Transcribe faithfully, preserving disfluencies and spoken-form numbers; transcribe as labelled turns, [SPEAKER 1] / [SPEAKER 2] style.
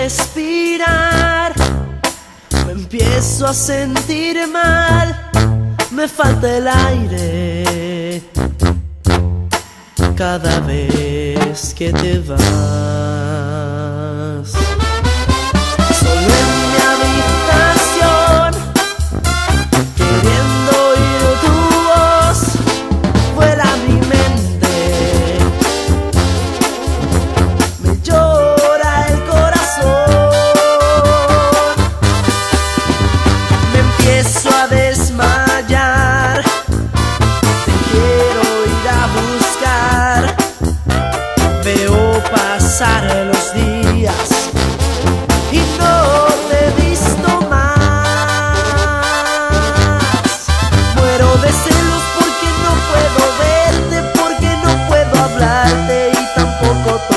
[SPEAKER 1] respirar. Me empiezo a sentir mal, me falta el aire cada vez que te vas. Solo en mi habitación, queriendo oír tu voz, vuela mi mente, me llora el corazón, me empiezo a desmayar, te quiero ir a buscar, veo pasar los días y no te he visto más. Muero de celos porque no puedo verte, porque no puedo hablarte y tampoco